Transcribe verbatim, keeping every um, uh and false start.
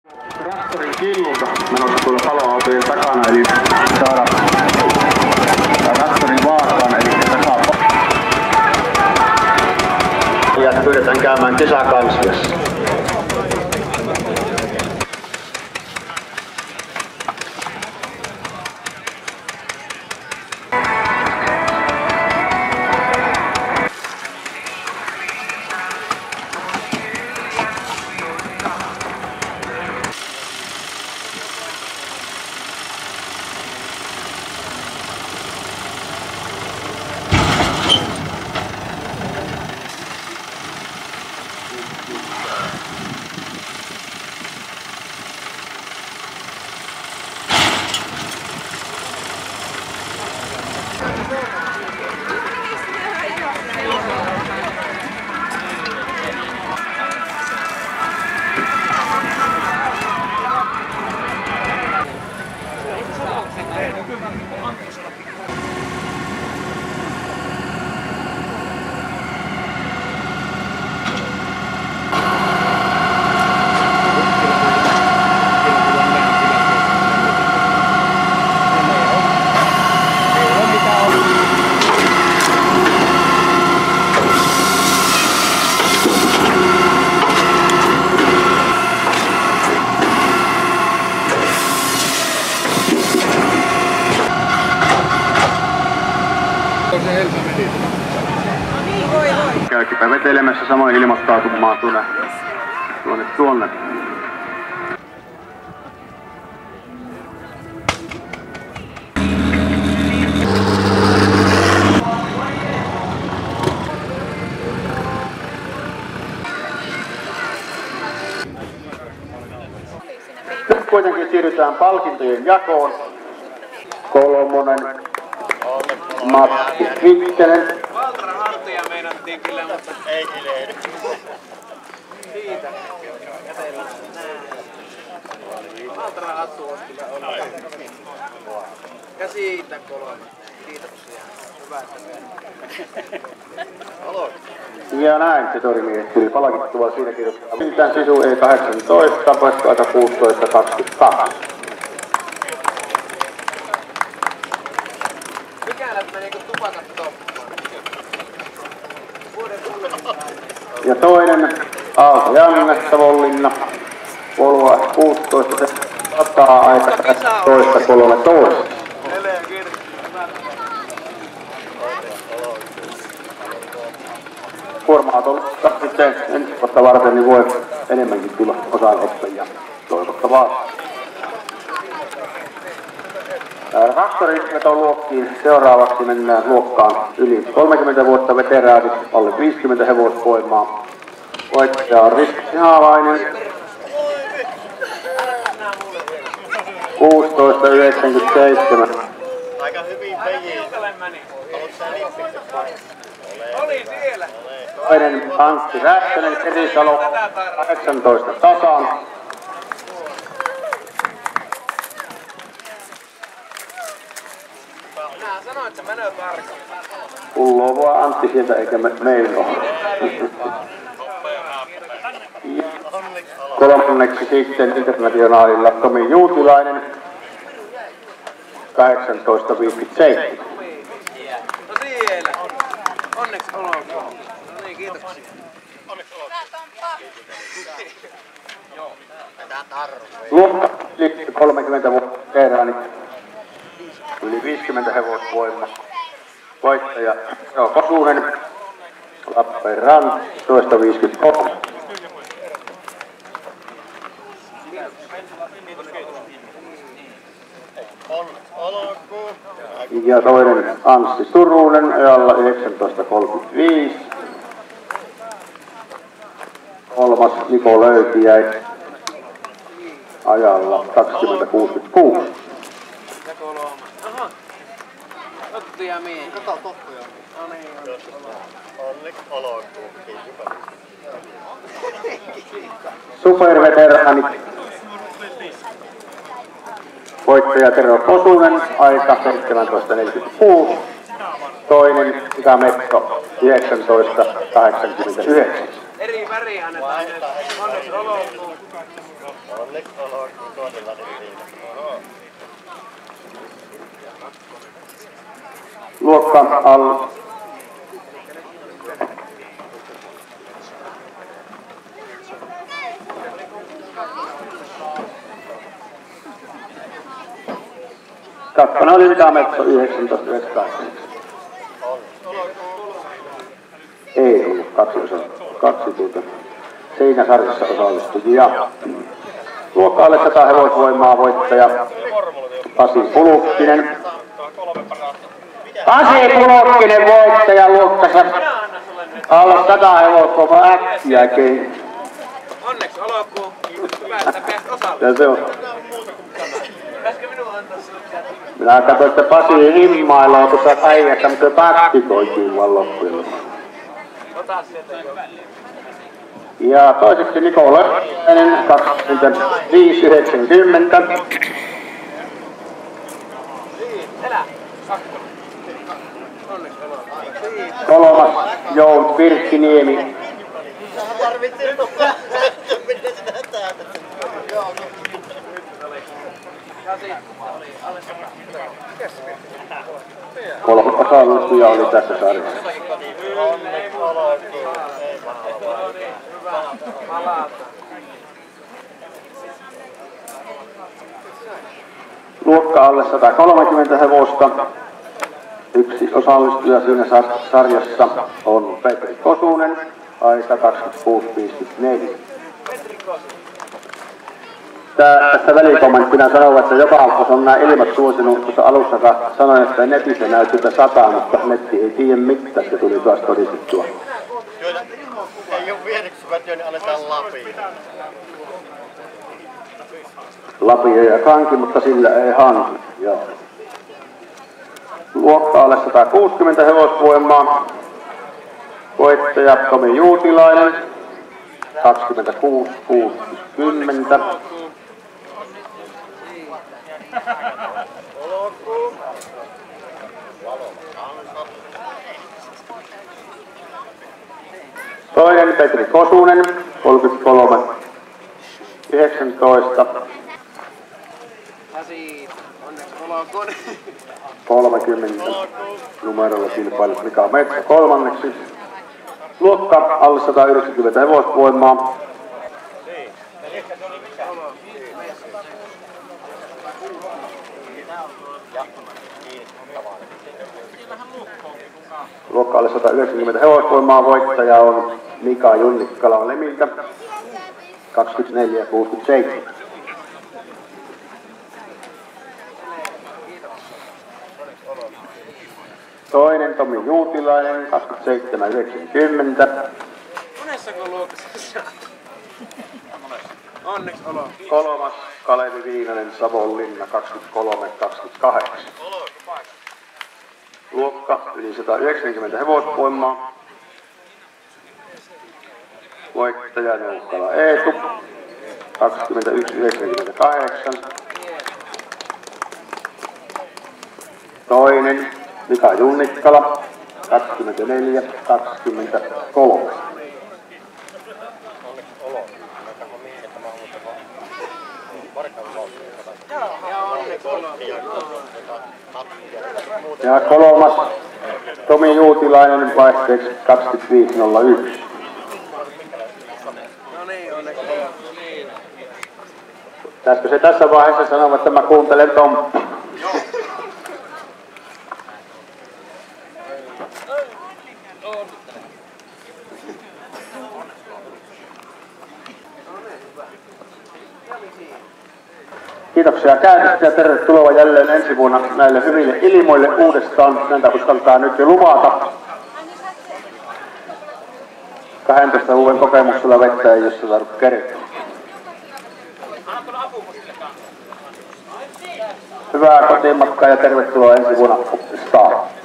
Traktorin killulta menossa tuolla paloautojen takana, eli saada traktorin vaakaan, eli takaa. Ja pyydetään käymään kesäkansliassa. Käykipä vetelemässä samoin ilmoittautumaan tuonne tuonne tuonne. Nyt kuitenkin siirrytään palkintojen jakoon. Kolmonen Matti Vittinen. Valtra Hartoja meinattiin kyllä, mutta ei kilehdy. Siitä kätellä näin. Valtra Hattu on kyllä ollut. Ja siitä kolme. Kiitoksia. Hyvä, että ja näin se torimiehet tuli palkittua siinä kirjoittaa. Yhtään sisu E kahdeksantoista, paikka kuusitoista kaksikymmentäkaksi. Pykälät meni kun tupakat toppaan. Vuoden tullut. Ja toinen Aalto Janne, Savonlinna. Volvo S kuusitoista, se sataa aika toista kolmetoista. Neljä kirkki. Kuorma-autolla sitten ensi vuotta varten niin voi enemmänkin tulla osanottajia. Toivottavaa. Traktorivetoluokkiin seuraavaksi mennään luokkaan yli kolmekymmentä vuotta veteraanit, alle viisikymmentä hevosvoimaa. Voittaja on Riski Haavainen. kuusitoista yhdeksänkymmentäseitsemän. Aika hyvin pejiin. Oli siellä. Toinen Antti Rähkönen, Erisalo, kahdeksantoista tasan. Minä sanoin, että menee tarkkaan. Pulloa vaan Antti sieltä eikä me, meillä ole. Kolmanneksi sitten internationaalilla Tomi Juutilainen, kahdeksantoista viisikymmentäseitsemän. No siellä. Onneksi olkoon. No niin, kiitoksia. Onneksi olkoon. Joo. Tätä tarvitsee. Luokka yli kolmekymmentä vuotta veteraanit, yli viisikymmentä hevosvoimaa. Voittaja Joo Kosunen, Lappeenranta, toista viisikymmentäkolme. Ja toinen Anssi Turunen ajalla yhdeksäntoista kolmekymmentäviisi. Kolmas Niko Löytiäi ajalla kaksikymmentä kuusikymmentäkuusi. Ja kolmas. Aha. Tottuja miehiä. Kato tottuja miehiä. No niin. Onneksi olkoon. Superveteraanit. Voittaja Tero Kosunen, aika seitsemäntoista neljäkymmentäkuusi. Toinen Ika Metto, yhdeksäntoista kahdeksankymmentäyhdeksän. Eri Eri väriä annetaan nyt. Onneksi olkoon. Onneksi olkoon toisella nimiin. Luokka al... Kakkona oli Vitametso yhdeksäntoista yhdeksänkymmentäkahdeksan. Ei ollut kaksi osaa. Kaksi tuota. Siinä sarjassa osallistujia. Luokka alle sata hevosvoimaa voittaja Pasi Pulukkinen. Pasi Pulukkinen voittaja luokkassa alle sata hevosvoimaa äkkiäkin. Onneksi olkoon. Hyvä, että pääsit osalle. Ja se on. Pääskö minun antaa sinulle käteen? Minä katsoin, että Pasi himmaillaan tuossa päivästä, mutta taktikoitiin vaan loppujen lopuksi. Ota sieltä jo. Ja toiseksi Niko Löfkäinen, kaksikymmentäviisi yhdeksänkymmentä. Elä! Kakkonen. Onneksi olkoon. Kolmas Jouni Pirkkiniemi. Tarvittiin tuolla. Miten sitä täältä? Joo. Kolme osallistuja oli tässä sarjassa. Onneksi olkoon. Luokka alle sata kolmekymmentä hevosta. Yksi osallistuja siinä sarjassa on Petri Kosunen, aika kaksikymmentäkuusi viisikymmentäneljä. Tää, tässä välikommenttina sanoo, että joka alkuus on nämä ilmat suosinut. Tuossa alussa sanoin, että netissä näyttää sataa, mutta netti ei tiedä mitään, se tuli taas todistettua. Joita ei ole viehdyksivät, joiden aletaan Lapiin. Lapio ja kanki, mutta sillä ei hanki. Joo. Luokka alle sata kuusikymmentä hevosvoimaa. Voittaja Tomi Juutilainen, kaksikymmentäkuusi kuusikymmentä. Toinen Petri Kosunen, kolmekymmentäkolme yhdeksäntoista. Pasi, onneksi olkoon. kolmekymmentä numerolla kilpailut Mika Metsä kolmanneksi. Luokka alle sata yhdeksänkymmentä hevosvoimaa. Luokka alle sata yhdeksänkymmentä hevosvoimaa voittaja on Mika Junnikkala Lemiltä, kaksikymmentäneljä kuusikymmentäseitsemän. Toinen Tomi Juutilainen, kaksikymmentäseitsemän yhdeksänkymmentä. Monessako luokassa? Onneksi olkoon. Kolmas Kalevi Viinanen Savonlinna, kaksikymmentäkolme kaksikymmentäkahdeksan. Luokka yli sata yhdeksänkymmentä hevosvoimaa. Voittaja Joukkala Eetu, kaksikymmentäyksi yhdeksänkymmentäkahdeksan. Toinen Mika Junnikkala, kaksikymmentäneljä kaksikymmentäkolme. Ja kolmas Tomi Juutilainen vaihteeksi kaksikymmentäviisi nolla yksi. No niin, onneksi olkoon. Pitäisikö se tässä vaiheessa sanoa, että mä kuuntelen Tomppi? Kiitoksia käytöstä ja tervetuloa jälleen ensi vuonna näille hyville ilmoille uudestaan. Näitä uskaltaa nyt jo luvata. kahdentoista vuoden kokemuksella vettä ei jos se tarvitse kertoa. Hyvää kotimatkaa ja tervetuloa ensi vuonna uudestaan.